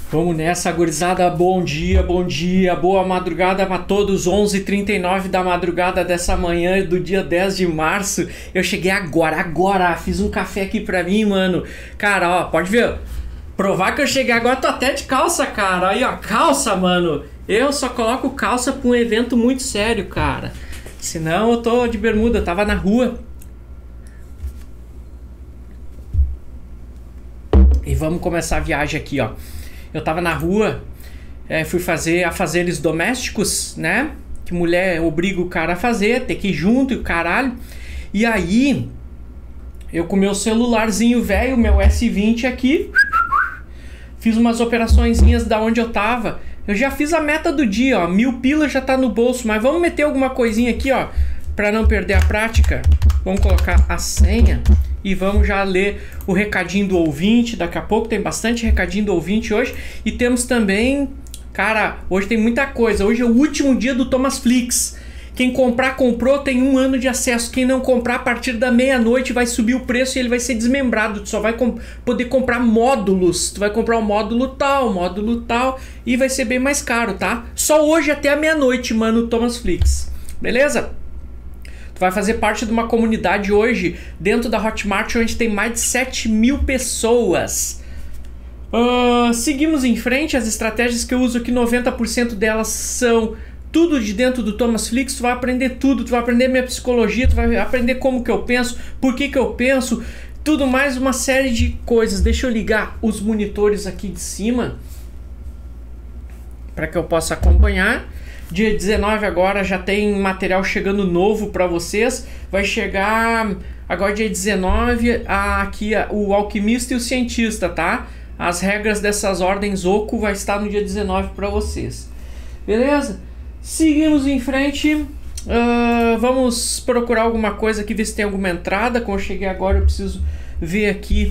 Vamos nessa, gurizada. Bom dia, boa madrugada para todos. 11h39 da madrugada dessa manhã do dia 10 de março. Eu cheguei agora. Fiz um café aqui pra mim, mano. Cara, ó, pode ver. Provar que eu cheguei agora, tô até de calça, cara. Aí, ó, calça, mano. Eu só coloco calça pra um evento muito sério, cara. Senão eu tô de bermuda, tava na rua. E vamos começar a viagem aqui, ó. Eu tava na rua, fui fazer afazeres domésticos, né? Que mulher obriga o cara a fazer, ter que ir junto e o caralho. E aí, eu com meu celularzinho velho, meu S20 aqui, fiz umas operaçõezinhas da onde eu tava. Eu já fiz a meta do dia, ó, 1000 pila já tá no bolso, mas vamos meter alguma coisinha aqui, ó, pra não perder a prática. Vamos colocar a senha. E vamos já ler o recadinho do ouvinte. Daqui a pouco tem bastante recadinho do ouvinte hoje. E temos também... Cara, hoje tem muita coisa. Hoje é o último dia do Thomas Flix. Quem comprar, comprou, tem 1 ano de acesso. Quem não comprar, a partir da meia-noite vai subir o preço e ele vai ser desmembrado. Tu só vai poder comprar módulos. Tu vai comprar um módulo tal. E vai ser bem mais caro, tá? Só hoje até a meia-noite, mano, o Thomas Flix. Beleza? Vai fazer parte de uma comunidade hoje dentro da Hotmart onde tem mais de 7.000 pessoas. Seguimos em frente. As estratégias que eu uso aqui, 90% delas são tudo de dentro do Thomas Flix. Tu vai aprender tudo, tu vai aprender minha psicologia, tu vai aprender como que eu penso, por que que eu penso, tudo mais, uma série de coisas. Deixa eu ligar os monitores aqui de cima para que eu possa acompanhar. Dia 19 agora já tem material chegando novo para vocês. Vai chegar agora dia 19 aqui o alquimista e o cientista, tá? As regras dessas ordens oco vai estar no dia 19 para vocês. Beleza? Seguimos em frente. Vamos procurar alguma coisa aqui, ver se tem alguma entrada. Como eu cheguei agora, eu preciso ver aqui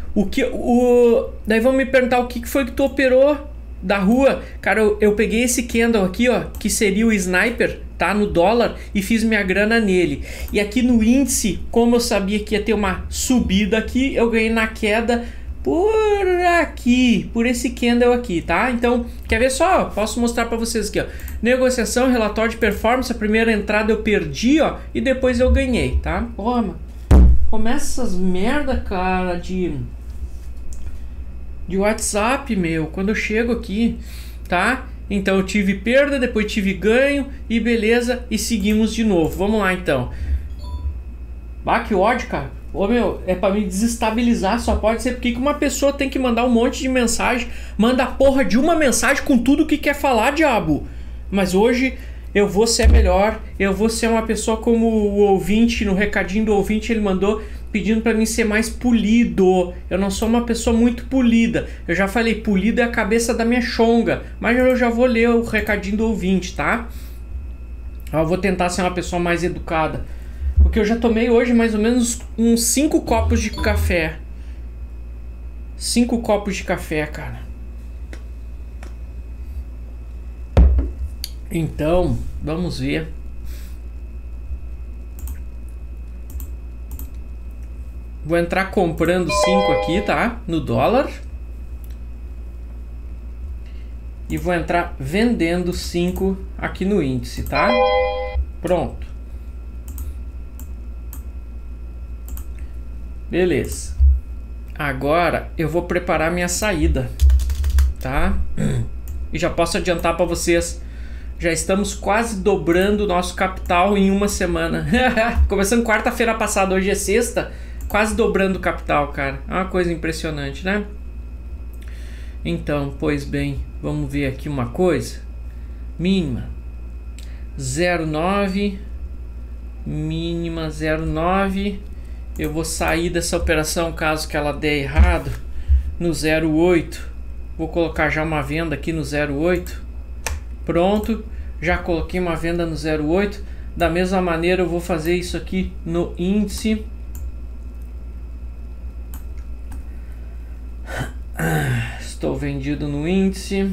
daí vão me perguntar o que foi que tu operou da rua. Cara, eu peguei esse candle aqui, ó, que seria o sniper, tá, no dólar, e fiz minha grana nele. E aqui no índice, como eu sabia que ia ter uma subida aqui, eu ganhei na queda por aqui, por esse candle aqui, tá? Então, quer ver só? Posso mostrar pra vocês aqui, ó. Negociação, relatório de performance, a primeira entrada eu perdi, ó, e depois eu ganhei, tá? Porra, mano, começa essas merda, cara, de WhatsApp, meu, quando eu chego aqui, tá? Então eu tive perda, depois tive ganho e beleza, e seguimos de novo. Vamos lá então. Ah, que ódio, cara. Ô, meu, é pra me desestabilizar, só pode ser porque uma pessoa tem que mandar um monte de mensagem. Manda a porra de uma mensagem com tudo que quer falar, diabo. Mas hoje eu vou ser melhor, eu vou ser uma pessoa como o ouvinte, no recadinho do ouvinte ele mandou, pedindo pra mim ser mais polido. Eu não sou uma pessoa muito polida. Eu já falei, polido é a cabeça da minha chonga. Mas eu já vou ler o recadinho do ouvinte, tá? Eu vou tentar ser uma pessoa mais educada. Porque eu já tomei hoje mais ou menos uns 5 copos de café. 5 copos de café, cara. Então, vamos ver. Vou entrar comprando 5 aqui, tá? No dólar. E vou entrar vendendo 5 aqui no índice, tá? Pronto. Beleza. Agora eu vou preparar minha saída, tá? E já posso adiantar para vocês. Já estamos quase dobrando o nosso capital em uma semana. Começando quarta-feira passada, hoje é sexta. Quase dobrando o capital, cara. É uma coisa impressionante, né? Então, pois bem, vamos ver aqui uma coisa. Mínima 0,9. Mínima 0,9. Eu vou sair dessa operação caso que ela dê errado no 0,8. Vou colocar já uma venda aqui no 0,8. Pronto. Já coloquei uma venda no 0,8. Da mesma maneira eu vou fazer isso aqui no índice. Estou vendido no índice,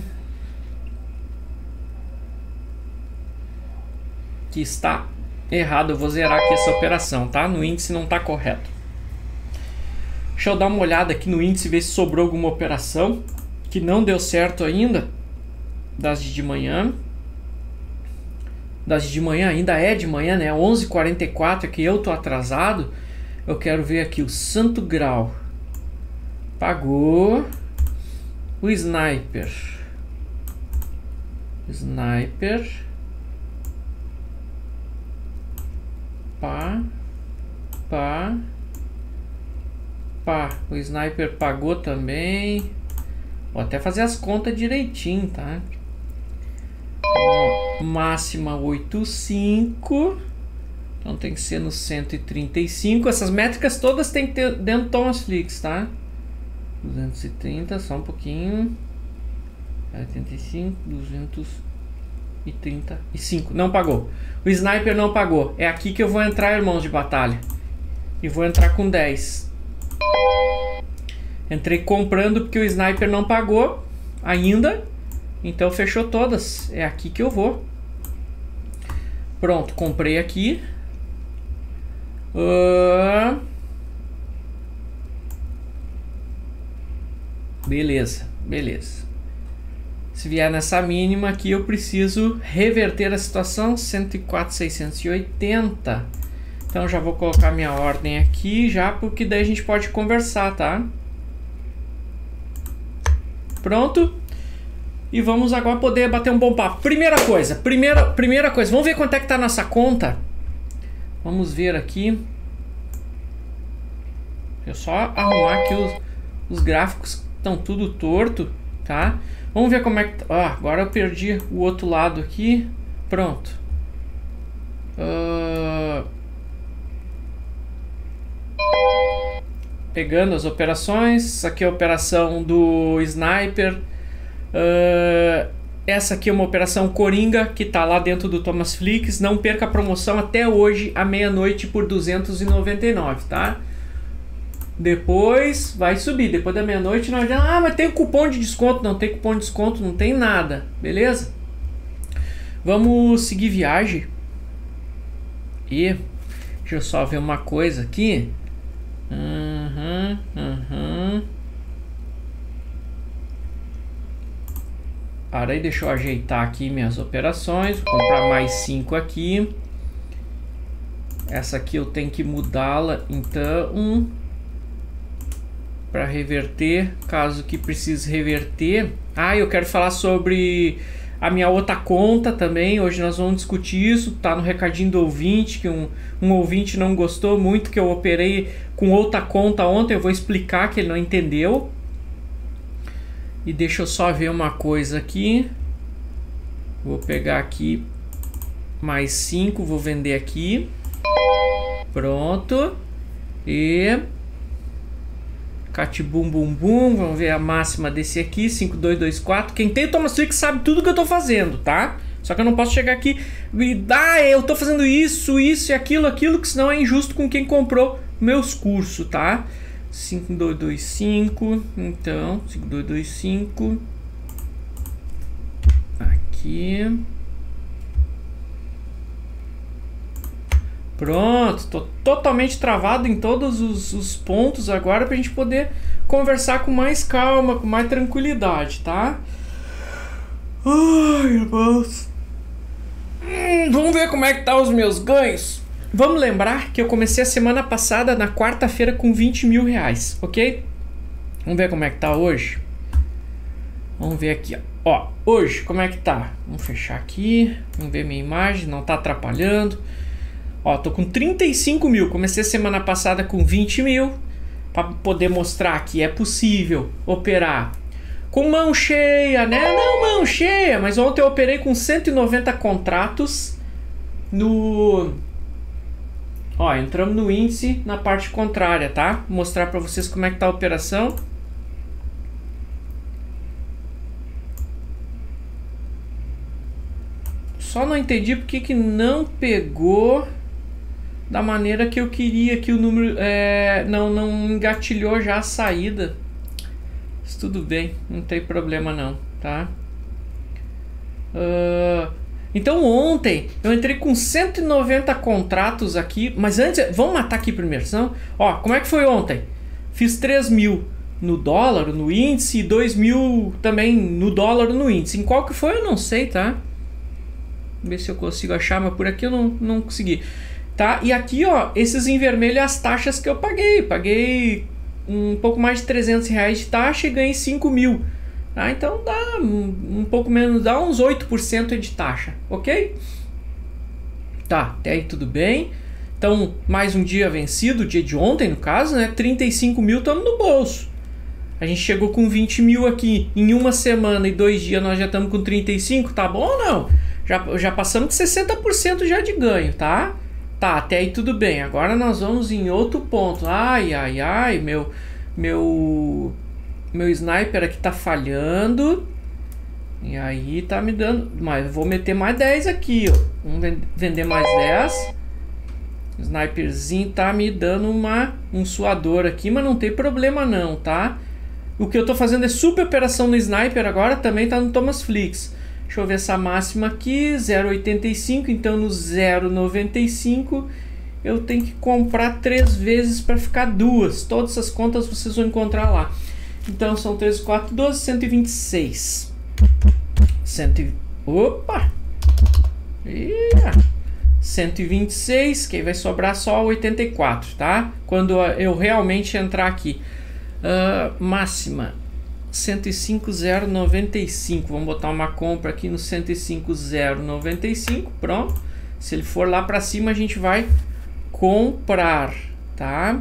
que está errado. Eu vou zerar aqui essa operação, tá? No índice não está correto. Deixa eu dar uma olhada aqui no índice, ver se sobrou alguma operação. que não deu certo ainda, das de manhã. Das de manhã, ainda é de manhã, né? 11h44, que eu tô atrasado. Eu quero ver aqui o Santo Grau. Pagou. O Sniper. Sniper. Pá. O Sniper pagou também. Vou até fazer as contas direitinho, tá? Máxima 8,5. Então tem que ser no 135. Essas métricas todas tem que ter dentro do ThomasFlix, tá? 230, só um pouquinho. 85, 235. Não pagou. O Sniper não pagou. É aqui que eu vou entrar, irmãos de batalha. E vou entrar com 10. Entrei comprando porque o Sniper não pagou ainda. Então fechou todas. É aqui que eu vou. Pronto, comprei aqui. Beleza. Se vier nessa mínima aqui, eu preciso reverter a situação. 104,680. Então já vou colocar minha ordem aqui já, porque daí a gente pode conversar, tá? Pronto. E vamos agora poder bater um bom papo. Primeira coisa, vamos ver quanto é que tá a nossa conta. Vamos ver aqui. Deixa eu só arrumar aqui os gráficos, estão tudo torto, tá? Vamos ver como é que tá. Agora eu perdi o outro lado aqui. Pronto. Pegando as operações. Essa aqui é a operação do Sniper. Essa aqui é uma operação Coringa que tá lá dentro do ThomasFlix. Não perca a promoção até hoje à meia-noite por 299, tá? Depois vai subir. Depois da meia-noite não adianta. Mas tem cupom de desconto. Não tem cupom de desconto, não tem nada. Beleza? Vamos seguir viagem. E deixa eu só ver uma coisa aqui. Para aí, deixa eu ajeitar aqui minhas operações. Vou comprar mais 5 aqui. Essa aqui eu tenho que mudá-la, então, para reverter, caso que precise reverter. Eu quero falar sobre a minha outra conta também. Hoje nós vamos discutir isso. Tá no recadinho do ouvinte, que um ouvinte não gostou muito que eu operei com outra conta ontem. Eu vou explicar que ele não entendeu. E deixa eu só ver uma coisa aqui. Vou pegar aqui mais 5, vou vender aqui. Pronto. E catibum bum bum, vamos ver a máxima desse aqui, 5224. Quem tem o ThomasFlix sabe tudo que eu tô fazendo, tá? Só que eu não posso chegar aqui e eu tô fazendo isso e aquilo, que senão é injusto com quem comprou meus cursos, tá? 5225, então 5225 aqui. Pronto, tô totalmente travado em todos os pontos agora pra gente poder conversar com mais calma, com mais tranquilidade, tá? Ai, irmãos. Vamos ver como é que tá os meus ganhos. Vamos lembrar que eu comecei a semana passada, na quarta-feira, com 20 mil reais, ok? Vamos ver como é que tá hoje. Vamos ver aqui, ó. Hoje, como é que tá? Vamos fechar aqui. Vamos ver minha imagem, não tá atrapalhando. Ó, tô com 35 mil. Comecei a semana passada com 20 mil. Para poder mostrar que é possível operar com mão cheia, né? Não mão cheia, mas ontem eu operei com 190 contratos no... Ó, entramos no índice na parte contrária, tá? Vou mostrar para vocês como é que tá a operação. Só não entendi porque que não pegou da maneira que eu queria, que o número não engatilhou já a saída. Mas tudo bem, não tem problema não, tá? Então ontem eu entrei com 190 contratos aqui, mas antes, vamos matar aqui primeiro, senão, ó, como é que foi ontem? Fiz 3 mil, no dólar, no índice, e 2.000 também no dólar, no índice. Em qual que foi eu não sei, tá? Vamos ver se eu consigo achar, mas por aqui eu não consegui. Tá? E aqui, ó, esses em vermelho as taxas que eu paguei. Paguei um pouco mais de R$300 de taxa e ganhei 5.000. Tá? Então dá um pouco menos, dá uns 8% de taxa, ok? Tá, até aí tudo bem. Então, mais um dia vencido, o dia de ontem no caso, né? 35.000 estamos no bolso. A gente chegou com 20.000 aqui em uma semana e 2 dias nós já estamos com 35, tá bom ou não? Já passamos de 60% já de ganho, tá? Tá, até aí tudo bem. Agora nós vamos em outro ponto. Ai, meu sniper aqui tá falhando. E aí tá me dando... Mas eu vou meter mais 10 aqui, ó. Vamos vender mais 10. O sniperzinho tá me dando um suador aqui, mas não tem problema não, tá? O que eu tô fazendo é super operação no sniper agora, também tá no Thomas Flix. Deixa eu ver essa máxima aqui, 0,85, então no 0,95 eu tenho que comprar 3 vezes para ficar 2. Todas essas contas vocês vão encontrar lá. Então são 3, 4, 12, 126. Opa! 126, que aí vai sobrar só 84, tá? Quando eu realmente entrar aqui. Máxima 105,095. Vamos botar uma compra aqui no 105,095. Pronto. Se ele for lá para cima, a gente vai comprar, tá?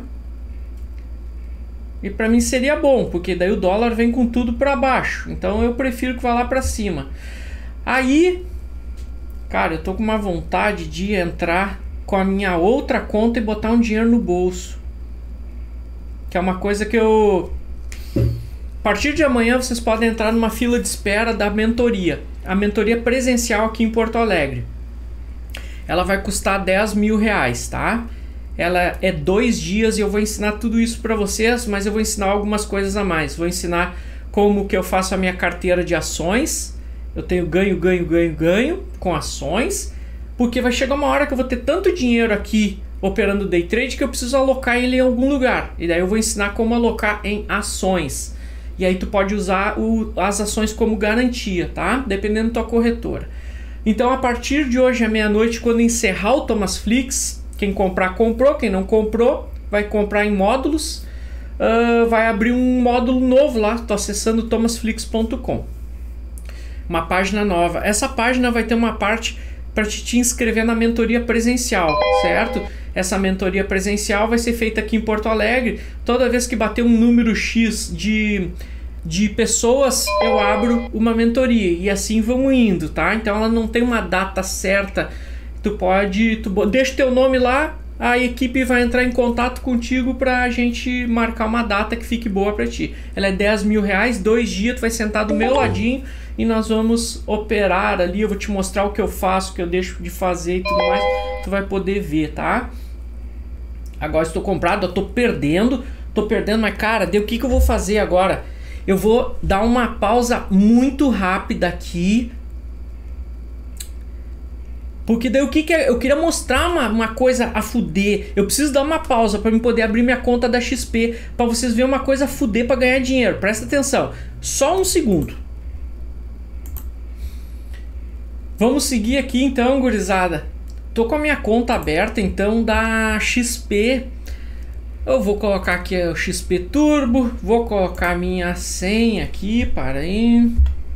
E para mim seria bom, porque daí o dólar vem com tudo para baixo. Então eu prefiro que vá lá para cima. Aí, cara, eu tô com uma vontade de entrar com a minha outra conta e botar um dinheiro no bolso. Que é uma coisa que eu... A partir de amanhã vocês podem entrar numa fila de espera da mentoria. A mentoria presencial aqui em Porto Alegre. Ela vai custar R$10.000, tá? Ela é 2 dias e eu vou ensinar tudo isso para vocês, mas eu vou ensinar algumas coisas a mais. Vou ensinar como que eu faço a minha carteira de ações. Eu tenho ganho com ações, porque vai chegar uma hora que eu vou ter tanto dinheiro aqui operando day trade que eu preciso alocar ele em algum lugar. E daí eu vou ensinar como alocar em ações. E aí tu pode usar as ações como garantia, tá? Dependendo da tua corretora. Então a partir de hoje à meia-noite, quando encerrar o Thomas Flix, quem comprar comprou, quem não comprou vai comprar em módulos. Vai abrir um módulo novo lá, tô acessando thomasflix.com. Uma página nova. Essa página vai ter uma parte para te inscrever na mentoria presencial, certo? Essa mentoria presencial vai ser feita aqui em Porto Alegre. Toda vez que bater um número X de pessoas, eu abro uma mentoria. E assim vamos indo, tá? Então ela não tem uma data certa. Tu deixa o teu nome lá, a equipe vai entrar em contato contigo pra gente marcar uma data que fique boa pra ti. Ela é R$10.000, 2 dias, tu vai sentar do meu ladinho e nós vamos operar ali. Eu vou te mostrar o que eu faço, o que eu deixo de fazer e tudo mais. Tu vai poder ver, tá? Agora estou comprado, eu tô perdendo, mas cara, o que eu vou fazer agora? Eu vou dar uma pausa muito rápida aqui. Porque daí o que eu queria mostrar uma coisa a fuder. Eu preciso dar uma pausa para eu poder abrir minha conta da XP, para vocês verem uma coisa a fuder para ganhar dinheiro. Presta atenção. Só um segundo. Vamos seguir aqui então, gurizada. Tô com a minha conta aberta então da XP. Eu vou colocar aqui o XP Turbo. Vou colocar a minha senha aqui. Para aí.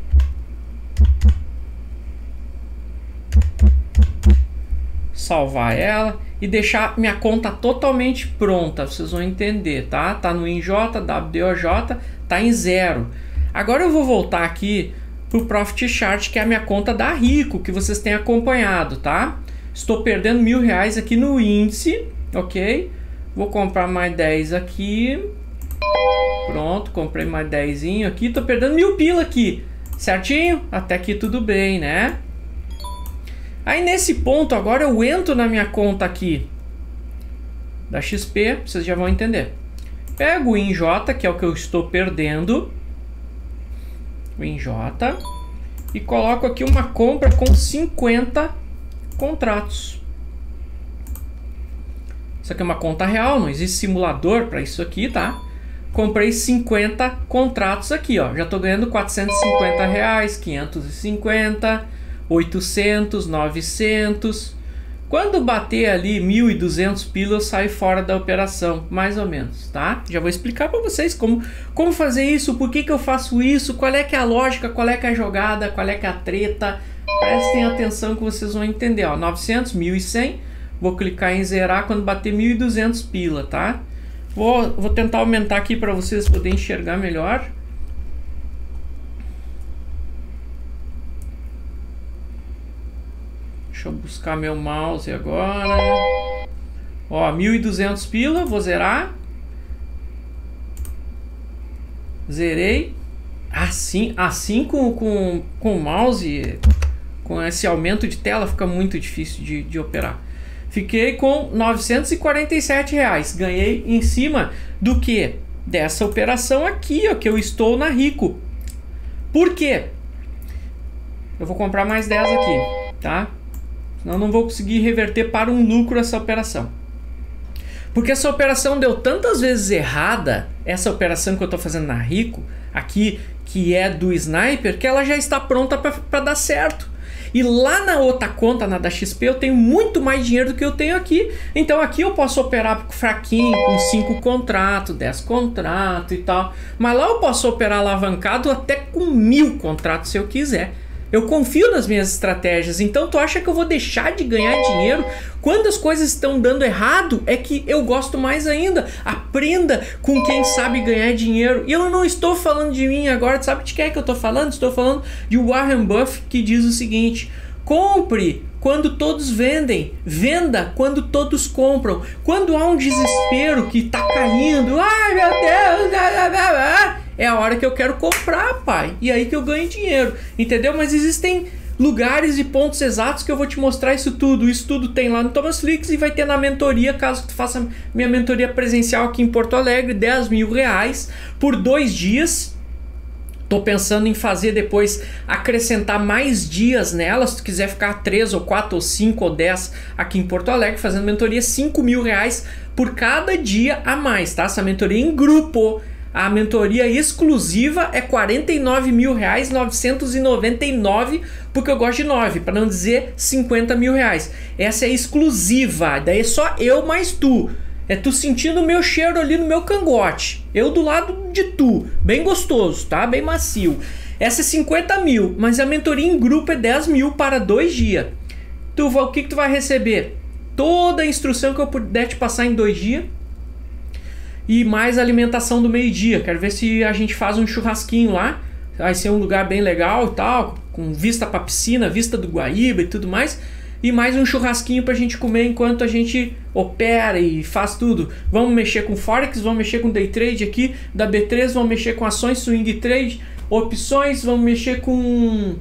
Salvar ela e deixar minha conta totalmente pronta. Vocês vão entender, tá? Tá no INJ, WDOJ, tá em 0. Agora eu vou voltar aqui pro Profit Chart, que é a minha conta da Rico, que vocês têm acompanhado, tá? Estou perdendo R$1.000 aqui no índice, ok? Vou comprar mais 10 aqui. Pronto, comprei mais 10 aqui. Tô perdendo 1.000 pila aqui, certinho? Até aqui tudo bem, né? Aí nesse ponto agora eu entro na minha conta aqui da XP, vocês já vão entender. Pego o INJ, que é o que eu estou perdendo, o INJ, e coloco aqui uma compra com 50 contratos. Isso aqui é uma conta real, não existe simulador para isso aqui, tá? comprei 50 contratos aqui, ó. Já tô ganhando R$450, 550, 800, 900. Quando bater ali 1.200 pila, eu saio fora da operação, mais ou menos, tá? Já vou explicar para vocês como fazer isso, por que eu faço isso, qual é que é a lógica, qual é que é a jogada, qual é que é a treta. Prestem atenção que vocês vão entender, ó. 900, 1.100, vou clicar em zerar quando bater 1.200 pila, tá? Vou tentar aumentar aqui para vocês poderem enxergar melhor. Deixa eu buscar meu mouse agora. Ó, 1.200 pila, vou zerar. Zerei. Assim com o mouse, com esse aumento de tela, fica muito difícil de operar. Fiquei com R$947. Ganhei em cima do que? Dessa operação aqui, ó, que eu estou na Rico. Por quê? Eu vou comprar mais 10 aqui, tá? Senão eu não vou conseguir reverter para um lucro essa operação. Porque essa operação deu tantas vezes errada, essa operação que eu estou fazendo na Rico, aqui, que é do Sniper, que ela já está pronta para dar certo. E lá na outra conta, na da XP, eu tenho muito mais dinheiro do que eu tenho aqui. Então aqui eu posso operar fraquinho, com 5 contratos, 10 contratos e tal. Mas lá eu posso operar alavancado até com 1.000 contratos se eu quiser. Eu confio nas minhas estratégias, então tu acha que eu vou deixar de ganhar dinheiro? Quando as coisas estão dando errado, é que eu gosto mais ainda. Aprenda com quem sabe ganhar dinheiro. E eu não estou falando de mim agora, sabe de quem é que eu estou falando? Estou falando de Warren Buffett, que diz o seguinte: compre quando todos vendem, venda quando todos compram. Quando há um desespero que está caindo, ai meu Deus, é a hora que eu quero comprar, pai. E aí que eu ganho dinheiro, entendeu? Mas existem lugares e pontos exatos que eu vou te mostrar isso tudo. Isso tudo tem lá no Thomas Flix e vai ter na mentoria, caso tu faça minha mentoria presencial aqui em Porto Alegre, R$10.000 por 2 dias. Tô pensando em fazer depois, acrescentar mais dias nela, se tu quiser ficar 3 ou 4 ou 5 ou 10 aqui em Porto Alegre, fazendo mentoria, R$5.000 por cada dia a mais, tá? Essa mentoria em grupo. A mentoria exclusiva é R$49.000, 999, porque eu gosto de 9, para não dizer R$50.000. Essa é exclusiva, daí é só eu mais tu. É tu sentindo o meu cheiro ali no meu cangote. Eu do lado de tu. Bem gostoso, tá? Bem macio. Essa é 50.000, mas a mentoria em grupo é 10.000 para 2 dias. O que tu vai receber? Toda a instrução que eu puder te passar em 2 dias. E mais alimentação do meio-dia. Quero ver se a gente faz um churrasquinho lá. Vai ser um lugar bem legal e tal, com vista para piscina, vista do Guaíba e tudo mais. E mais um churrasquinho pra gente comer enquanto a gente opera e faz tudo. Vamos mexer com Forex, vamos mexer com Day Trade aqui da B3, vamos mexer com ações, Swing Trade, opções, vamos mexer com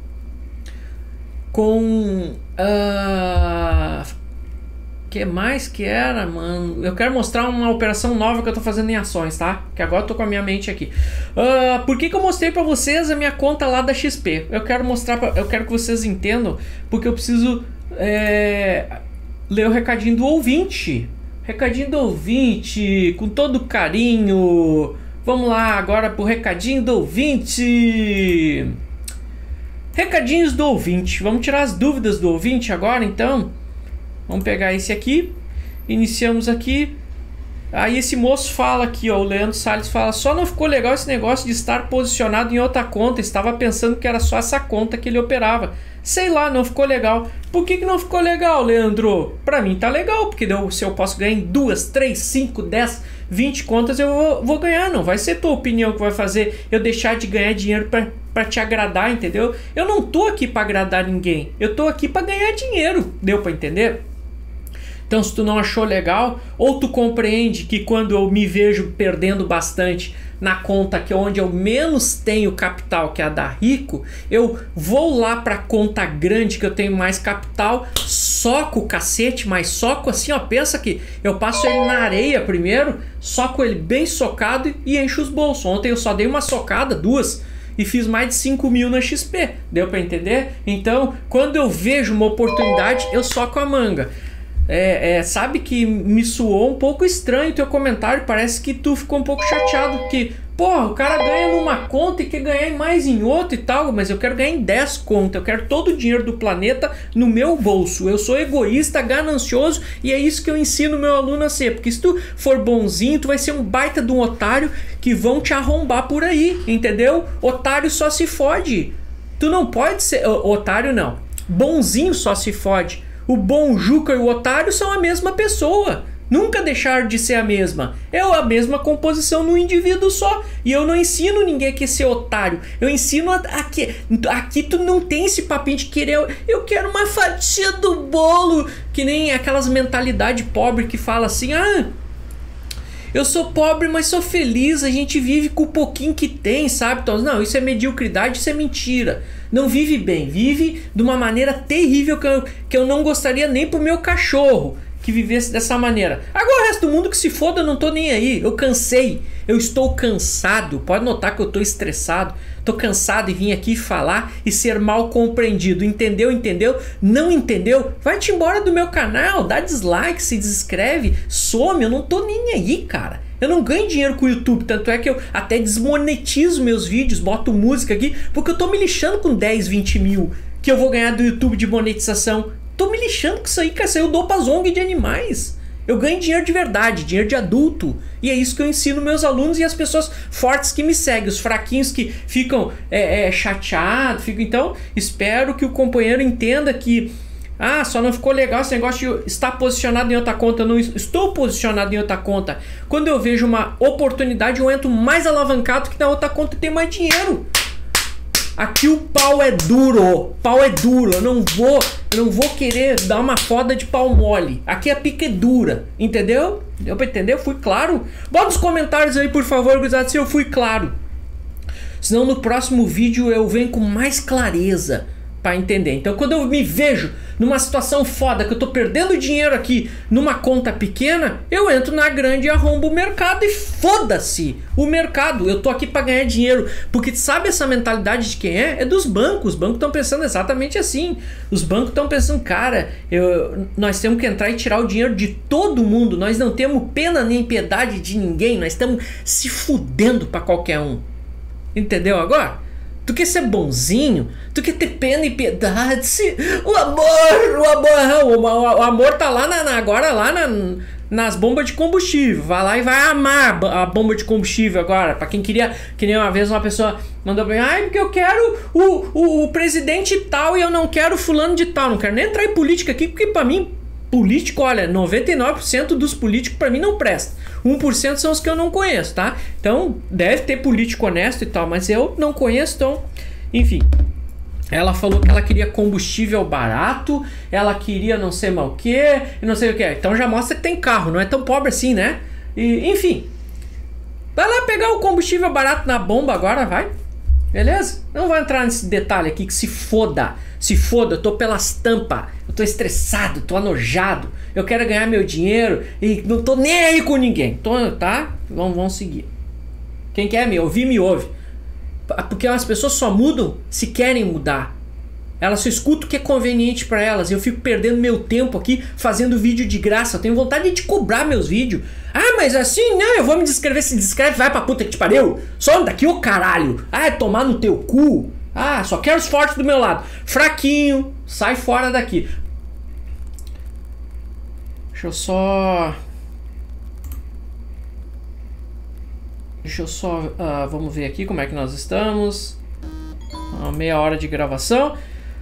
que mais que era, mano? Eu quero mostrar uma operação nova que eu tô fazendo em ações, tá? Que agora eu tô com a minha mente aqui. Por que eu mostrei pra vocês a minha conta lá da XP? Eu quero mostrar, eu quero que vocês entendam, porque eu preciso ler o recadinho do ouvinte. Recadinho do ouvinte, com todo carinho. Vamos lá agora pro recadinho do ouvinte. Recadinhos do ouvinte. Vamos tirar as dúvidas do ouvinte agora, então. Vamos pegar esse aqui, iniciamos aqui. Aí esse moço fala aqui, ó, o Leandro Salles fala: só não ficou legal esse negócio de estar posicionado em outra conta, estava pensando que era só essa conta que ele operava. Sei lá, não ficou legal. Por que não ficou legal, Leandro? Pra mim tá legal, porque se eu posso ganhar em 2, 3, 5, 10, 20 contas, eu vou ganhar. Não vai ser tua opinião que vai fazer eu deixar de ganhar dinheiro pra te agradar, entendeu? Eu não tô aqui pra agradar ninguém, eu tô aqui pra ganhar dinheiro. Deu pra entender? Então, se tu não achou legal, ou tu compreende que quando eu me vejo perdendo bastante na conta que é onde eu menos tenho capital, que é a da Rico, eu vou lá para a conta grande que eu tenho mais capital, soco o cacete, mas soco assim, ó, pensa que eu passo ele na areia primeiro, soco ele bem socado e encho os bolsos. Ontem eu só dei uma socada, 2, e fiz mais de 5.000 na XP. Deu para entender? Então, quando eu vejo uma oportunidade, eu soco a manga. sabe que me soou um pouco estranho o teu comentário. Parece que tu ficou um pouco chateado que, porra, o cara ganha numa conta e quer ganhar mais em outra e tal, mas eu quero ganhar em 10 contas, eu quero todo o dinheiro do planeta no meu bolso. Eu sou egoísta, ganancioso, e é isso que eu ensino meu aluno a ser. Porque se tu for bonzinho, tu vai ser um baita de um otário que vão te arrombar por aí, entendeu? Otário só se fode. Tu não pode ser... Otário não. Bonzinho só se fode. O bom Juca e o otário são a mesma pessoa. Nunca deixaram de ser a mesma. É a mesma composição no indivíduo só. E eu não ensino ninguém a ser otário. Eu ensino que aqui tu não tem esse papinho de querer... Eu quero uma fatia do bolo. Que nem aquelas mentalidade pobre que fala assim... eu sou pobre, mas sou feliz. A gente vive com o pouquinho que tem, sabe? Então, não, isso é mediocridade, isso é mentira. Não vive bem. Vive de uma maneira terrível que eu não gostaria nem pro meu cachorro que vivesse dessa maneira. Agora o resto do mundo que se foda, eu não tô nem aí. Eu cansei. Eu estou cansado. Pode notar que eu tô estressado. Tô cansado e vim aqui falar e ser mal compreendido. Entendeu? Entendeu? Não entendeu? Vai-te embora do meu canal. Dá dislike, se desinscreve. Some. Eu não tô nem aí, cara. Eu não ganho dinheiro com o YouTube. Tanto é que eu até desmonetizo meus vídeos. Boto música aqui. Porque eu tô me lixando com 10, 20 mil que eu vou ganhar do YouTube de monetização. Tô me lixando com isso aí, cara. Eu dou pra ONG de animais. Eu ganho dinheiro de verdade, dinheiro de adulto. E é isso que eu ensino meus alunos e as pessoas fortes que me seguem. Os fraquinhos que ficam chateados. Então, espero que o companheiro entenda que... só não ficou legal esse negócio de estar posicionado em outra conta. Eu não estou posicionado em outra conta. Quando eu vejo uma oportunidade, eu entro mais alavancado que na outra conta e tem mais dinheiro. Aqui o pau é duro. Pau é duro. Eu não vou querer dar uma foda de pau mole. Aqui a pica é dura. Entendeu? Deu pra entender? Fui claro? Bota nos comentários aí, por favor, gurizada, se eu fui claro. Senão no próximo vídeo eu venho com mais clareza pra entender. Então quando eu me vejo numa situação foda, que eu tô perdendo dinheiro aqui numa conta pequena, eu entro na grande e arrombo o mercado e foda-se o mercado. Eu tô aqui pra ganhar dinheiro. Porque sabe essa mentalidade de quem é? É dos bancos. Os bancos estão pensando exatamente assim. Os bancos estão pensando, cara, nós temos que entrar e tirar o dinheiro de todo mundo. Nós não temos pena nem piedade de ninguém. Nós estamos se fudendo pra qualquer um. Entendeu agora? Tu quer ser bonzinho? Tu quer ter pena e piedade? O amor tá lá agora lá nas bombas de combustível. Vai lá e vai amar a bomba de combustível agora. Pra quem queria, que nem uma vez uma pessoa mandou pra mim, porque eu quero o presidente tal e eu não quero fulano de tal. Não quero nem entrar em política aqui, porque pra mim, político, olha, 99% dos políticos pra mim não presta. 1% são os que eu não conheço, tá? Então, deve ter político honesto e tal, mas eu não conheço, então... Enfim. Ela falou que ela queria combustível barato, ela queria não sei mal o que, e não sei o que. Então já mostra que tem carro, não é tão pobre assim, né? E, enfim. Vai lá pegar o combustível barato na bomba agora, vai. Beleza? Não vou entrar nesse detalhe aqui, que se foda. Se foda, eu tô pelas tampas. Eu tô estressado, tô anojado. Eu quero ganhar meu dinheiro e não tô nem aí com ninguém. Tá? Vamos seguir. Quem quer me ouvir, me ouve. Porque as pessoas só mudam se querem mudar. Elas só escutam o que é conveniente pra elas. Eu fico perdendo meu tempo aqui fazendo vídeo de graça. Eu tenho vontade de te cobrar meus vídeos. Mas assim, não, eu vou me descrever. Se descreve, vai pra puta que te pariu. Some daqui, ô caralho. Tomar no teu cu. Só quero os fortes do meu lado. Fraquinho, sai fora daqui. Deixa eu só... vamos ver aqui como é que nós estamos. Meia hora de gravação.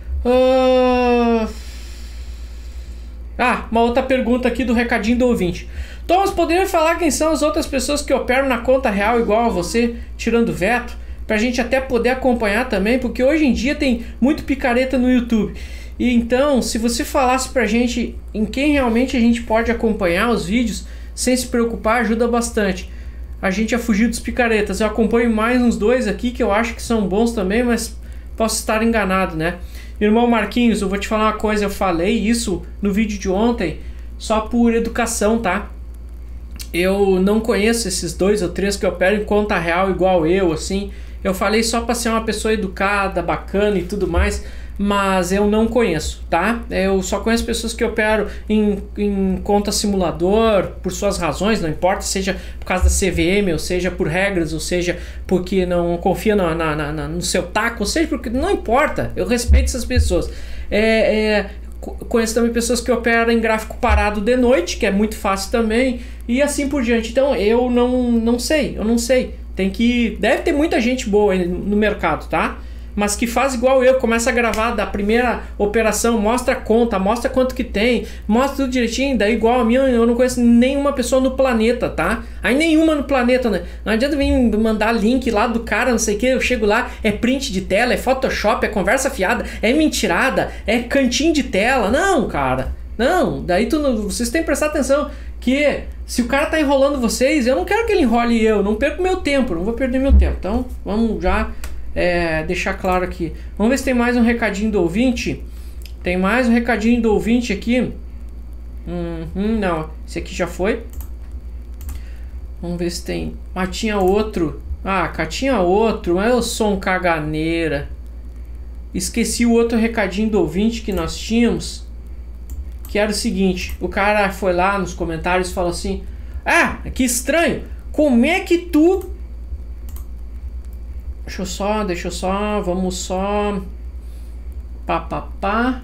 Uma outra pergunta aqui do recadinho do ouvinte. Thomas, poderia falar quem são as outras pessoas que operam na conta real igual a você, tirando veto? Pra gente até poder acompanhar também, porque hoje em dia tem muito picareta no YouTube. E então, se você falasse pra gente em quem realmente a gente pode acompanhar os vídeos, sem se preocupar, ajuda bastante a gente a fugir dos picaretas. Eu acompanho mais uns dois aqui que eu acho que são bons também, mas posso estar enganado, né? Irmão Marquinhos, eu vou te falar uma coisa, eu falei isso no vídeo de ontem, só por educação, tá? Eu não conheço esses 2 ou 3 que operam em conta real igual eu, assim. Eu falei só pra ser uma pessoa educada, bacana e tudo mais, mas eu não conheço, tá? Eu só conheço pessoas que operam em conta simulador por suas razões, não importa, seja por causa da CVM, ou seja por regras, ou seja porque não confia no seu taco, ou seja porque não importa, eu respeito essas pessoas. Conheço também pessoas que operam em gráfico parado de noite, que é muito fácil também, e assim por diante. Então eu não sei. Deve ter muita gente boa aí no mercado, tá? Mas que faz igual eu, começa a gravar da primeira operação, mostra a conta, mostra quanto que tem, mostra tudo direitinho, daí igual a minha, eu não conheço nenhuma pessoa no planeta, tá? Aí nenhuma no planeta, né? Não adianta vir mandar link lá do cara, não sei o que, eu chego lá, é print de tela, é Photoshop, é conversa fiada, é mentirada, é cantinho de tela, não, cara, não, daí vocês têm que prestar atenção que se o cara tá enrolando vocês, eu não quero que ele enrole eu, não perco meu tempo, não vou perder meu tempo, então vamos já... deixar claro aqui. Vamos ver se tem mais um recadinho do ouvinte. Tem mais um recadinho do ouvinte aqui. Não, esse aqui já foi. Vamos ver se tem. Mas tinha outro. Cá tinha outro, mas eu sou um caganeira. Esqueci o outro recadinho do ouvinte que nós tínhamos. Que era o seguinte: o cara foi lá nos comentários e falou assim: que estranho, como é que tu... Deixa eu só, vamos só. Pá.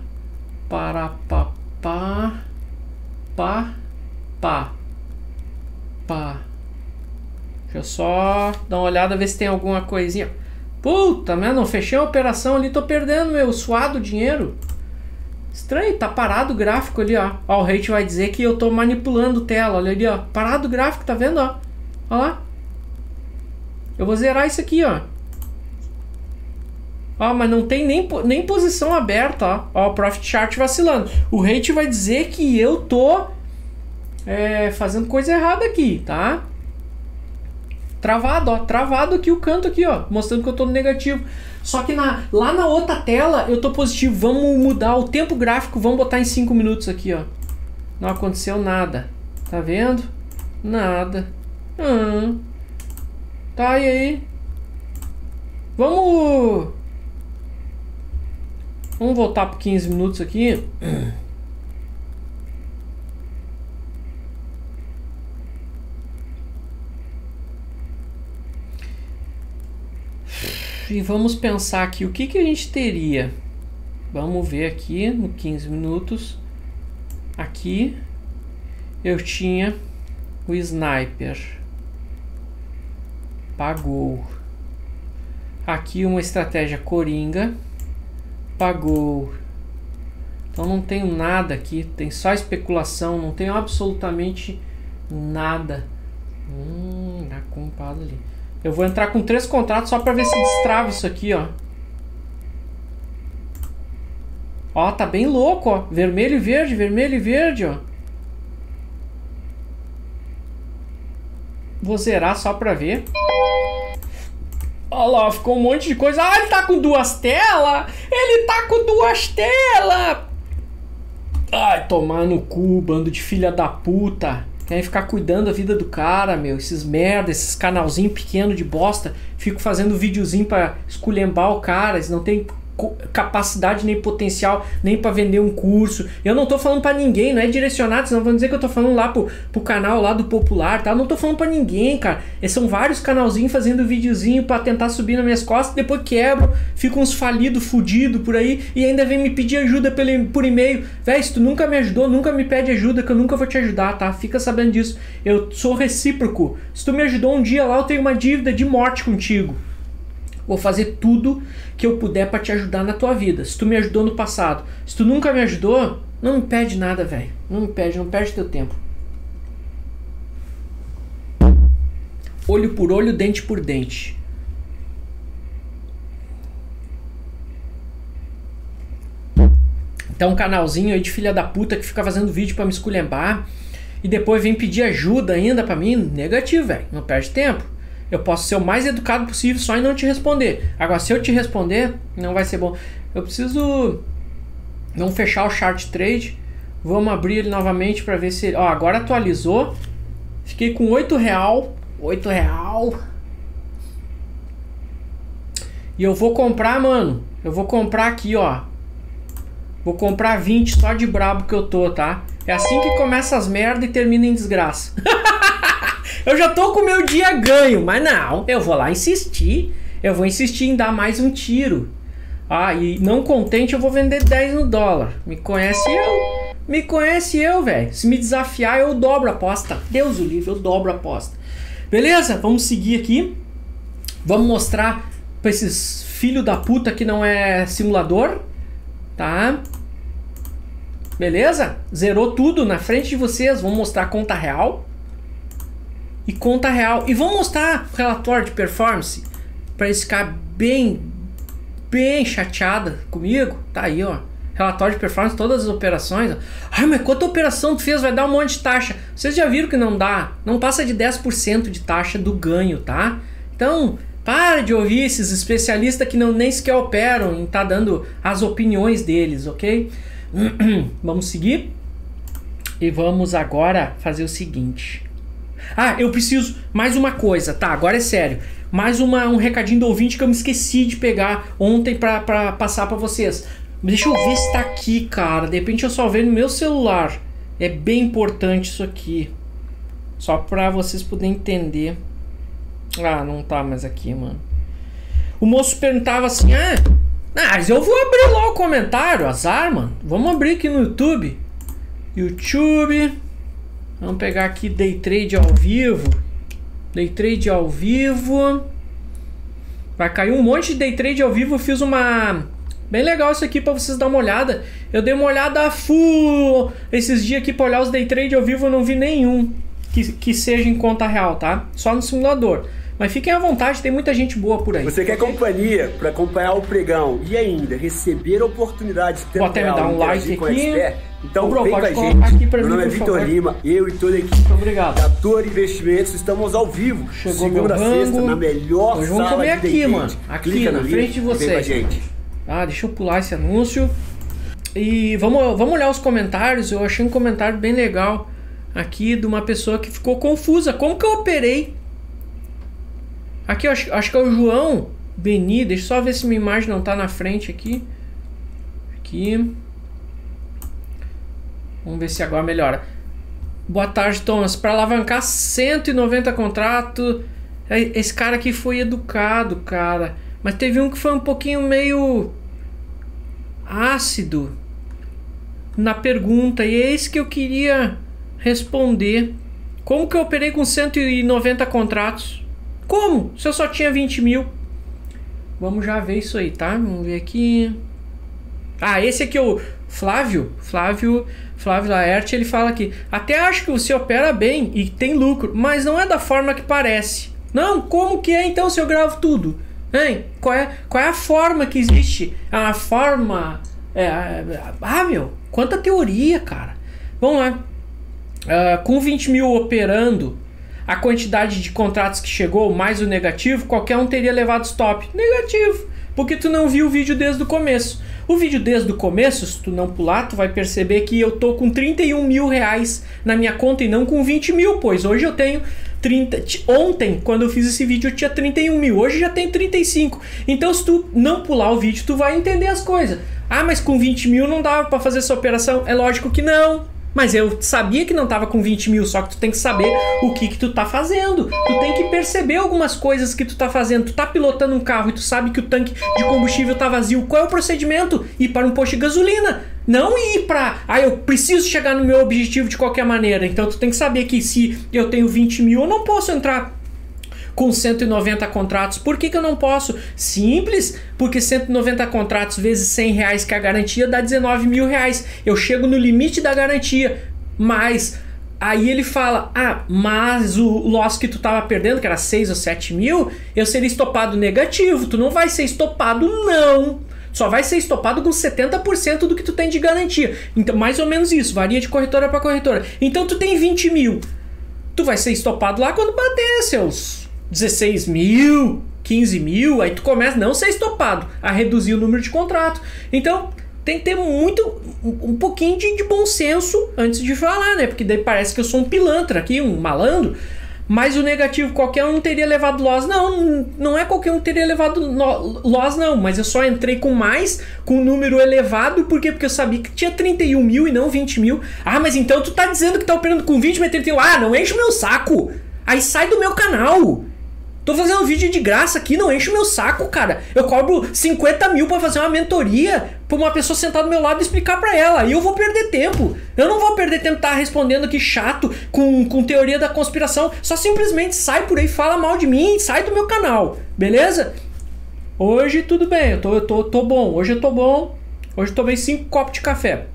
Deixa eu só dar uma olhada, ver se tem alguma coisinha. Puta, não fechei a operação ali, tô perdendo meu suado dinheiro. Estranho, tá parado o gráfico ali, ó. Ó, o hate vai dizer que eu tô manipulando tela, olha ali, ó. Parado o gráfico, tá vendo, ó? Ó lá. Eu vou zerar isso aqui, ó. Ó, mas não tem nem posição aberta, ó. Ó, o Profit Chart vacilando. O hate vai dizer que eu tô fazendo coisa errada aqui, tá? Travado, ó. Travado aqui o canto aqui, ó. Mostrando que eu tô no negativo. Só que lá na outra tela eu tô positivo. Vamos mudar o tempo gráfico. Vamos botar em 5 minutos aqui, ó. Não aconteceu nada. Tá vendo? Nada. Tá, e aí? Vamos voltar por 15 minutos aqui. E vamos pensar aqui o que a gente teria. Vamos ver aqui no 15 minutos. Aqui eu tinha o sniper. Pagou. Aqui uma estratégia coringa. Pagou. Então não tenho nada aqui. Tem só especulação. Não tenho absolutamente nada. Tá comprado ali. Eu vou entrar com 3 contratos só para ver se destrava isso aqui, ó. Ó, tá bem louco, ó. Vermelho e verde, ó. Vou zerar só pra ver. Olha lá, ficou um monte de coisa. Ele tá com 2 telas! Ele tá com 2 telas! Ai, tomar no cu, bando de filha da puta. Querem ficar cuidando da vida do cara, meu. Esses merda, esses canalzinho pequeno de bosta. Fico fazendo videozinho pra esculhambar o cara. Eles não tem capacidade nem potencial nem pra vender um curso. Eu não tô falando pra ninguém, não é direcionado, senão vão dizer que eu tô falando lá pro canal lá do popular, tá? Eu não tô falando pra ninguém, cara. São vários canalzinhos fazendo videozinho pra tentar subir nas minhas costas, depois quebro, fico uns falidos, fudido por aí e ainda vem me pedir ajuda por e-mail. Véi, se tu nunca me ajudou, nunca me pede ajuda, que eu nunca vou te ajudar, tá? Fica sabendo disso. Eu sou recíproco. Se tu me ajudou um dia lá, eu tenho uma dívida de morte contigo. Vou fazer tudo que eu puder pra te ajudar na tua vida. Se tu me ajudou no passado, se tu nunca me ajudou, não me pede nada, velho. Não perde teu tempo. Olho por olho, dente por dente. Então um canalzinho aí de filha da puta que fica fazendo vídeo pra me esculhambar e depois vem pedir ajuda ainda pra mim. Negativo, velho. Não perde tempo. Eu posso ser o mais educado possível só em não te responder. Agora, se eu te responder, não vai ser bom. Eu preciso... Vamos fechar o chart trade. Vamos abrir ele novamente para ver se... Ó, agora atualizou. Fiquei com R$8. R$8. E eu vou comprar, mano. Eu vou comprar aqui, ó. Vou comprar 20 só de brabo que eu tô, tá? É assim que começa as merda e termina em desgraça. Eu já tô com o meu dia ganho, mas não, eu vou lá insistir. Eu vou insistir em dar mais um tiro. Ah, e não contente eu vou vender 10 no dólar. Me conhece eu? Me conhece eu, velho. Se me desafiar eu dobro a aposta. Deus o livre, eu dobro a aposta. Beleza? Vamos seguir aqui. Vamos mostrar pra esses filhos da puta que não é simulador. Tá? Beleza? Zerou tudo na frente de vocês. Vamos mostrar conta real. E conta real. E vamos mostrar o relatório de performance para eles ficar bem chateada comigo. Tá aí, ó. Relatório de performance, todas as operações. Ó. Ai, mas quanta operação tu fez? Vai dar um monte de taxa. Vocês já viram que não dá. Não passa de 10% de taxa do ganho, tá? Então, para de ouvir esses especialistas que nem sequer operam e tá dando as opiniões deles, ok? Vamos seguir. E vamos agora fazer o seguinte. Ah, eu preciso mais uma coisa, tá? Agora é sério. Mais um recadinho do ouvinte que eu me esqueci de pegar ontem pra passar pra vocês. Deixa eu ver se tá aqui, cara. De repente eu só vejo no meu celular. É bem importante isso aqui. Só pra vocês poderem entender. Ah, não tá mais aqui, mano. O moço perguntava assim: mas eu vou abrir lá o comentário, azar, mano. Vamos abrir aqui no YouTube. Vamos pegar aqui Day Trade ao vivo. Day Trade ao vivo. Vai cair um monte de Day Trade ao vivo. Eu fiz uma... Bem legal isso aqui pra vocês dar uma olhada. Eu dei uma olhada full esses dias aqui pra olhar os Day Trade ao vivo. Eu não vi nenhum que seja em conta real, tá? Só no simulador. Mas fiquem à vontade, tem muita gente boa por aí. Você quer companhia para acompanhar o pregão e ainda receber a oportunidade de ter vou até me dar um like aqui. Então vem com a gente. Aqui pra Meu nome é Vitor Lima, eu e toda a equipe muito obrigado. da Toro Investimentos estamos ao vivo. Chegou segunda a sexta, na melhor hoje vamos sala comer de aqui, day mano. trade. Aqui Clica na no frente de link, vem com a vocês. gente. Ah, deixa eu pular esse anúncio. E vamos olhar os comentários. Eu achei um comentário bem legal aqui de uma pessoa que ficou confusa. Como que eu operei? Aqui eu acho que é o João Beni. Deixa eu só ver se minha imagem não tá na frente aqui. Aqui. Vamos ver se agora melhora. Boa tarde, Thomas. Para alavancar 190 contratos. Esse cara aqui foi educado, cara. Mas teve um que foi um pouquinho meio ácido na pergunta. E é isso que eu queria responder. Como que eu operei com 190 contratos? Como? Se eu só tinha 20 mil. Vamos já ver isso aí, tá? Vamos ver aqui. Ah, esse aqui é o Flávio Laerte. Ele fala aqui: até acho que você opera bem e tem lucro, mas não é da forma que parece. Não, como que é então se eu gravo tudo? Hein? Qual é a forma que existe? A forma... meu, quanta teoria, cara. Vamos lá. Com 20 mil operando, a quantidade de contratos que chegou, mais o negativo, qualquer um teria levado stop. Negativo, porque tu não viu o vídeo desde o começo. O vídeo desde o começo, se tu não pular, tu vai perceber que eu tô com 31 mil reais na minha conta e não com 20 mil, pois hoje eu tenho 30... Ontem, quando eu fiz esse vídeo, eu tinha 31 mil, hoje já tenho 35. Então se tu não pular o vídeo, tu vai entender as coisas. Ah, mas com 20 mil não dava pra fazer essa operação? É lógico que não. Mas eu sabia que não tava com 20 mil, só que tu tem que saber o que tu tá fazendo. Tu tem que perceber algumas coisas que tu tá fazendo. Tu tá pilotando um carro e tu sabe que o tanque de combustível tá vazio. Qual é o procedimento? Ir para um posto de gasolina. Não ir pra... eu preciso chegar no meu objetivo de qualquer maneira. Então tu tem que saber que se eu tenho 20 mil, eu não posso entrar com 190 contratos. Por que eu não posso? Simples, porque 190 contratos vezes 100 reais que é a garantia dá 19 mil reais. Eu chego no limite da garantia, mas aí ele fala, mas o loss que tu tava perdendo, que era 6 ou 7 mil, eu seria estopado negativo. Tu não vai ser estopado, não. Só vai ser estopado com 70% do que tu tem de garantia. Então, mais ou menos isso, varia de corretora para corretora. Então tu tem 20 mil. Tu vai ser estopado lá quando bater seus 16 mil, 15 mil, aí tu começa a não ser estopado, a reduzir o número de contratos. Então tem que ter um pouquinho de bom senso antes de falar, né? Porque daí parece que eu sou um pilantra aqui, um malandro. Mas o negativo, qualquer um teria levado loss. Não, não é qualquer um teria levado loss, não. Mas eu só entrei com um número elevado. Por quê? Porque eu sabia que tinha 31 mil e não 20 mil. Ah, mas então tu tá dizendo que tá operando com 20, mas 31. Ah, não enche o meu saco. Aí sai do meu canal. Tô fazendo um vídeo de graça aqui, não enche o meu saco, cara. Eu cobro 50 mil pra fazer uma mentoria pra uma pessoa sentar do meu lado e explicar pra ela. E eu vou perder tempo. Eu não vou perder tempo respondendo aqui chato com teoria da conspiração. Só simplesmente sai por aí, fala mal de mim, sai do meu canal. Beleza? Hoje tudo bem, eu tô bom. Hoje eu tô bom. Hoje eu tomei 5 copos de café.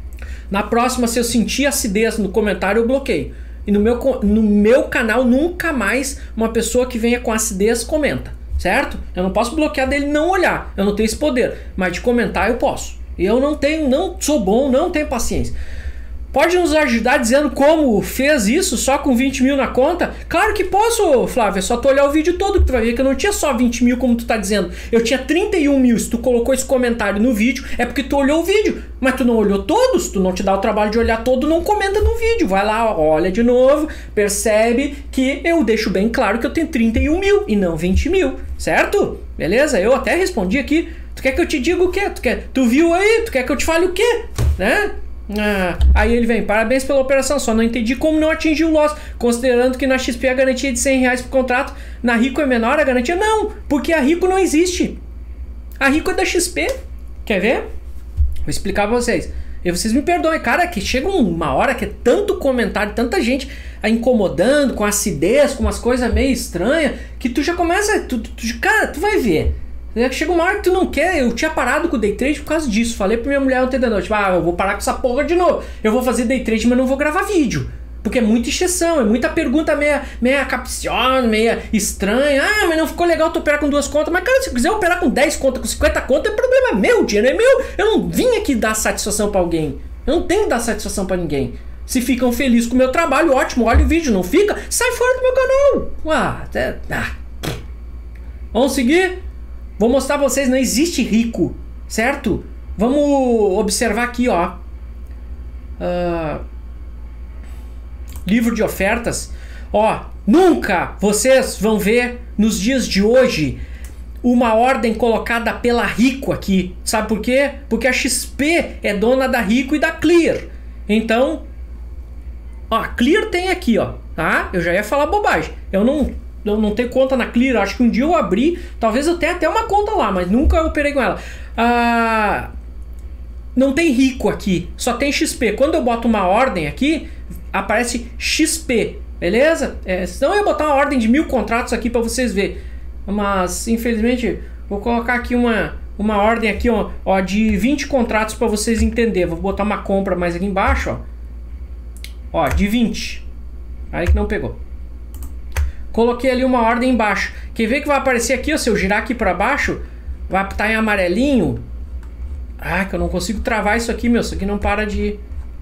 Na próxima, se eu sentir acidez no comentário, eu bloqueio. E no meu canal, nunca mais uma pessoa que venha com acidez comenta, certo? Eu não posso bloquear dele não olhar, eu não tenho esse poder. Mas de comentar eu posso. Eu não sou bom, não tenho paciência. Pode nos ajudar dizendo como fez isso só com 20 mil na conta? Claro que posso, Flávio. É só tu olhar o vídeo todo que tu vai ver que eu não tinha só 20 mil como tu tá dizendo. Eu tinha 31 mil. Se tu colocou esse comentário no vídeo, é porque tu olhou o vídeo. Mas tu não olhou todos. Tu não te dá o trabalho de olhar todo, não comenta no vídeo. Vai lá, olha de novo, percebe que eu deixo bem claro que eu tenho 31 mil e não 20 mil. Certo? Beleza? Eu até respondi aqui. Tu quer que eu te diga o quê? Tu viu aí? Tu quer que eu te fale o quê? Né? Aí ele vem, parabéns pela operação, só não entendi como não atingiu o loss, considerando que na XP a garantia é de 100 reais por contrato, na Rico é menor a garantia? Não, porque a Rico não existe. A Rico é da XP. Quer ver? Vou explicar pra vocês. E vocês me perdoem, cara, que chega uma hora que é tanto comentário, tanta gente incomodando, com acidez, com umas coisas meio estranhas, que tu já começa, cara, tu vai ver. Chega uma hora que tu não quer. Eu tinha parado com o day trade por causa disso. Falei pra minha mulher ontem da noite, eu vou parar com essa porra de novo. Eu vou fazer day trade, mas não vou gravar vídeo. Porque é muita exceção, é muita pergunta meia capciosa, meia estranha. Ah, mas não ficou legal tu operar com 2 contas. Mas cara, se eu quiser operar com 10 contas, com 50 contas, é problema meu, o dinheiro é meu. Eu não vim aqui dar satisfação pra alguém. Eu não tenho que dar satisfação pra ninguém. Se ficam felizes com o meu trabalho, ótimo, olha o vídeo. Não fica, sai fora do meu canal. Vamos seguir? Vou mostrar pra vocês, não existe rico, certo? Vamos observar aqui, ó. Livro de ofertas. Ó, nunca vocês vão ver nos dias de hoje uma ordem colocada pela Rico aqui. Sabe por quê? Porque a XP é dona da Rico e da Clear. Então, ó, a Clear tem aqui, ó, tá? Eu já ia falar bobagem. Eu não tenho conta na Clear, acho que um dia eu abri, talvez eu tenha até uma conta lá, mas nunca operei com ela. Não tem Rico aqui, só tem XP. Quando eu boto uma ordem aqui, aparece XP, beleza? Senão eu ia botar uma ordem de 1000 contratos aqui para vocês verem. Mas, infelizmente, vou colocar aqui uma ordem aqui, ó, de 20 contratos para vocês entenderem. Vou botar uma compra mais aqui embaixo, ó, de 20. Aí que não pegou. Coloquei ali uma ordem embaixo. Quer ver que vai aparecer aqui, ó, se eu girar aqui para baixo, vai estar em amarelinho. Que eu não consigo travar isso aqui, meu. Isso aqui não para de...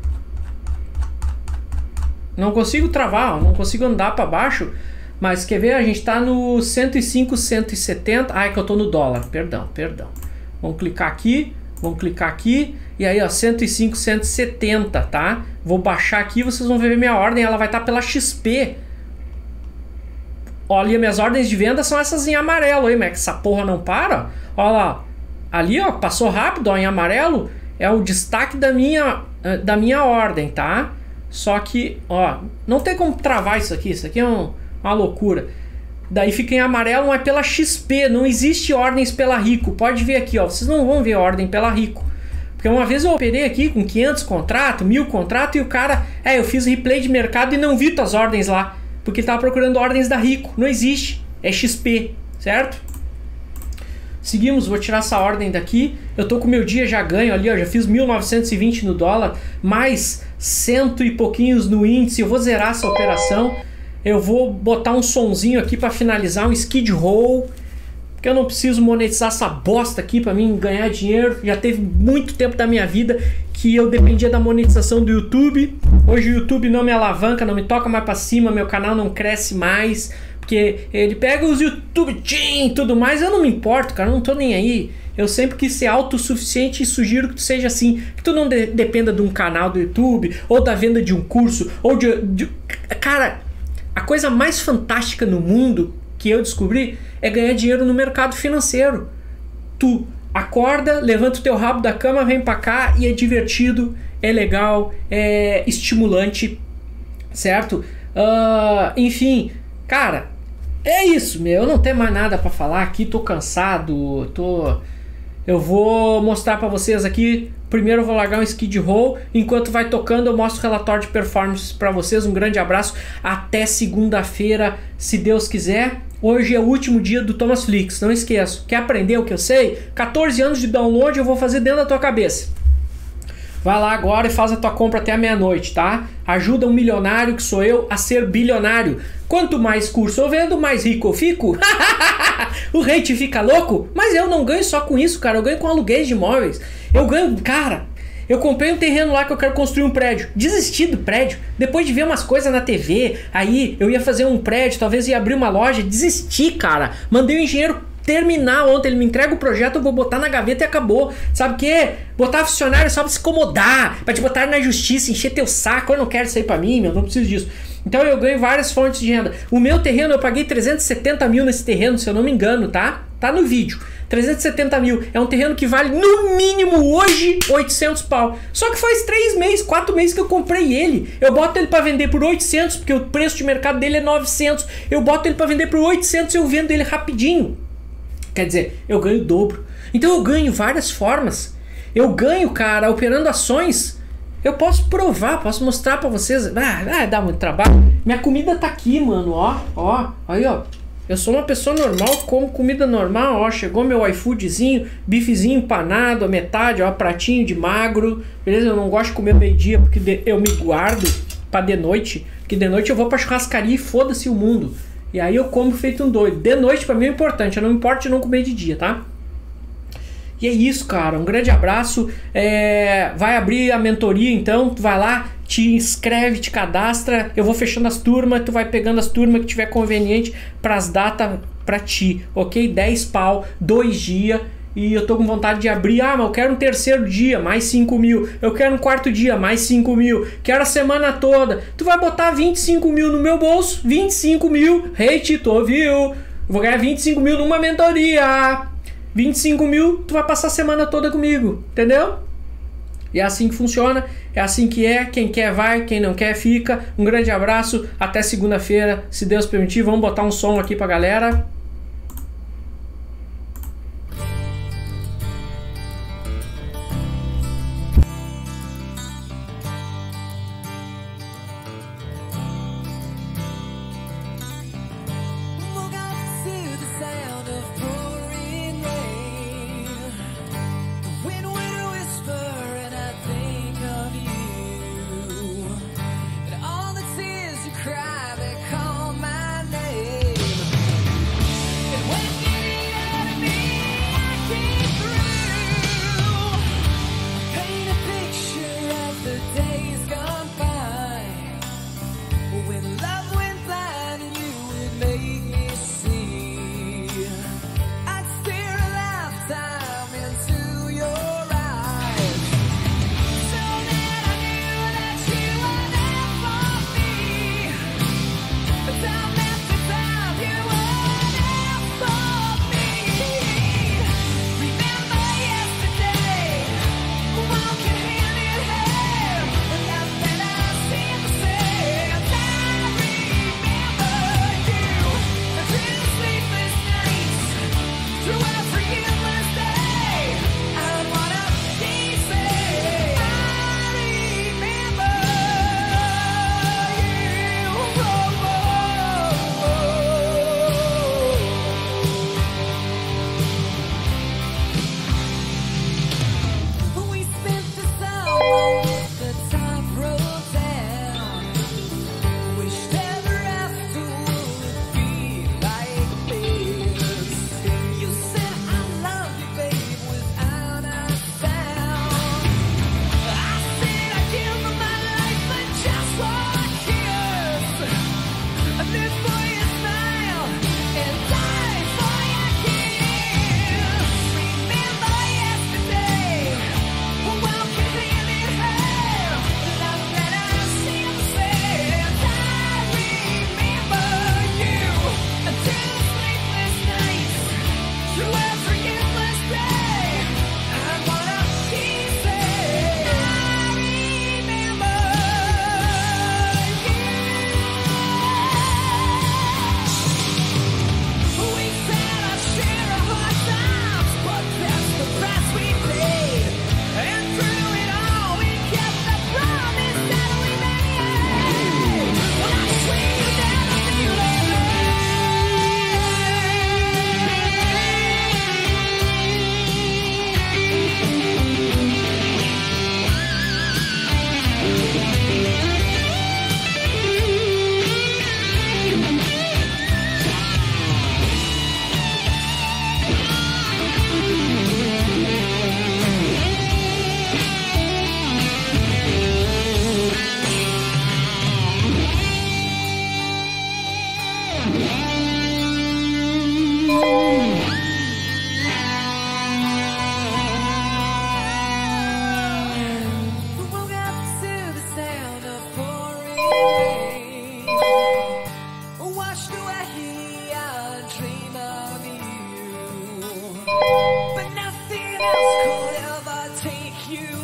Não consigo travar, ó, não consigo andar para baixo. Mas quer ver? A gente tá no 105, 170. É que eu tô no dólar. Perdão. Vamos clicar aqui. E aí, ó, 105, 170, tá? Vou baixar aqui, vocês vão ver minha ordem. Ela vai estar pela XP. Olha, minhas ordens de venda são essas em amarelo aí, mas é que essa porra não para. Olha lá. Ali, ó, passou rápido, ó, em amarelo. É o destaque da minha ordem, tá? Só que, ó, não tem como travar isso aqui. Isso aqui é uma loucura. Daí fica em amarelo, mas pela XP. Não existe ordens pela Rico. Pode ver aqui, ó. Vocês não vão ver ordem pela Rico. Porque uma vez eu operei aqui com 500 contratos, 1000 contratos, e o cara... eu fiz replay de mercado e não vi tuas ordens lá. Porque ele tava procurando ordens da Rico. Não existe. É XP, certo? Seguimos, vou tirar essa ordem daqui. Eu tô com o meu dia já ganho ali, ó. Já fiz 1920 no dólar, mais 100 e pouquinhos no índice. Eu vou zerar essa operação. Eu vou botar um sonzinho aqui para finalizar, um skid roll. Porque eu não preciso monetizar essa bosta aqui para mim ganhar dinheiro. Já teve muito tempo da minha vida que eu dependia da monetização do YouTube. Hoje o YouTube não me alavanca, não me toca mais para cima, meu canal não cresce mais. Porque ele pega os YouTube e tudo mais. Eu não me importo, cara, eu não tô nem aí. Eu sempre quis ser autossuficiente e sugiro que tu seja assim. Que tu não dependa de um canal do YouTube, ou da venda de um curso, ou de... Cara, a coisa mais fantástica no mundo que eu descobri é ganhar dinheiro no mercado financeiro. Tu acorda, levanta o teu rabo da cama, vem pra cá e é divertido, é legal, é estimulante, certo? Enfim, cara, é isso, meu. Eu não tenho mais nada pra falar aqui, tô cansado, Eu vou mostrar pra vocês aqui. Primeiro eu vou largar um skid row. Enquanto vai tocando eu mostro o relatório de performance pra vocês. Um grande abraço. Até segunda-feira, se Deus quiser. Hoje é o último dia do Thomas Flix. Não esqueça. Quer aprender o que eu sei? 14 anos de download eu vou fazer dentro da tua cabeça. Vai lá agora e faz a tua compra até a meia-noite, tá? Ajuda um milionário, que sou eu, a ser bilionário. Quanto mais curso eu vendo, mais rico eu fico. O hate fica louco? Mas eu não ganho só com isso, cara. Eu ganho com aluguéis de imóveis. Eu ganho, cara... Eu comprei um terreno lá que eu quero construir um prédio. Desisti do prédio. Depois de ver umas coisas na TV, aí eu ia fazer um prédio, talvez ia abrir uma loja. Desisti, cara. Mandei o engenheiro terminar ontem. Ele me entrega o projeto, eu vou botar na gaveta e acabou. Sabe o quê? Botar funcionário só pra se incomodar, pra te botar na justiça, encher teu saco. Eu não quero isso aí pra mim, meu. Não preciso disso. Então eu ganho várias fontes de renda. O meu terreno, eu paguei 370 mil nesse terreno, se eu não me engano, tá? Tá no vídeo. 370 mil. É um terreno que vale no mínimo hoje 800 pau. Só que faz 3 meses, 4 meses que eu comprei ele. Eu boto ele pra vender por 800, porque o preço de mercado dele é 900. Eu boto ele pra vender por 800 e eu vendo ele rapidinho. Quer dizer, eu ganho o dobro. Então eu ganho várias formas. Eu ganho, cara, operando ações. Eu posso provar, posso mostrar pra vocês. Dá muito trabalho. Minha comida tá aqui, mano, ó. Aí, ó. Eu sou uma pessoa normal, como comida normal, ó. Chegou meu iFoodzinho, bifezinho empanado, a metade, ó, pratinho de magro. Beleza? Eu não gosto de comer meio-dia, porque eu me guardo pra de noite. Porque de noite eu vou pra churrascaria e foda-se o mundo. E aí eu como feito um doido. De noite pra mim é importante, eu não me importo de não comer de dia, tá? E é isso, cara. Um grande abraço. Vai abrir a mentoria, então. Tu vai lá, te inscreve, te cadastra. Eu vou fechando as turmas. Tu vai pegando as turmas que tiver conveniente pras datas pra ti, ok? 10 pau, 2 dias. E eu tô com vontade de abrir. Mas eu quero um terceiro dia, mais 5 mil. Eu quero um quarto dia, mais 5 mil. Quero a semana toda. Tu vai botar 25 mil no meu bolso. 25 mil. Hate, tu ouviu? Eu vou ganhar 25 mil numa mentoria. 25 mil, tu vai passar a semana toda comigo, entendeu? E é assim que funciona, é assim que é. Quem quer vai, quem não quer fica. Um grande abraço, até segunda-feira, se Deus permitir. Vamos botar um som aqui pra galera. you.